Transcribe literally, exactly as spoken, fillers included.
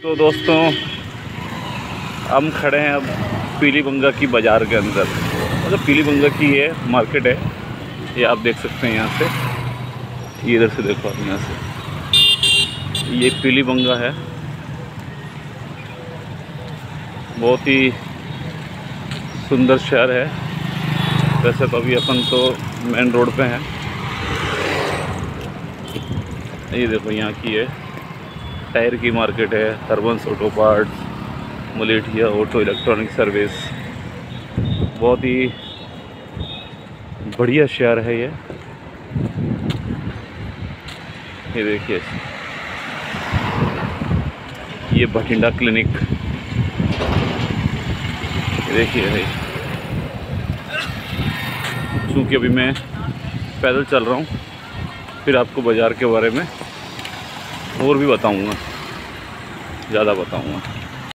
तो दोस्तों हम खड़े हैं अब पीलीबंगा की बाज़ार के अंदर। मतलब पीलीबंगा की ये मार्केट है, ये आप देख सकते हैं यहाँ से। ये इधर से देखो आप, यहाँ से ये पीलीबंगा है। बहुत ही सुंदर शहर है। वैसे तो अभी अपन तो मेन रोड पे हैं। ये देखो यहाँ की है टायर की मार्केट है। Harbans auto parts, Malethia auto electronic service. बहुत ही बढ़िया शहर है ये। ये देखिए, ये भटिंडा क्लिनिक, ये देखिए भाई। चूँकि अभी मैं पैदल चल रहा हूँ, फिर आपको बाज़ार के बारे में और भी बताऊँगा, ज़्यादा बताऊँगा।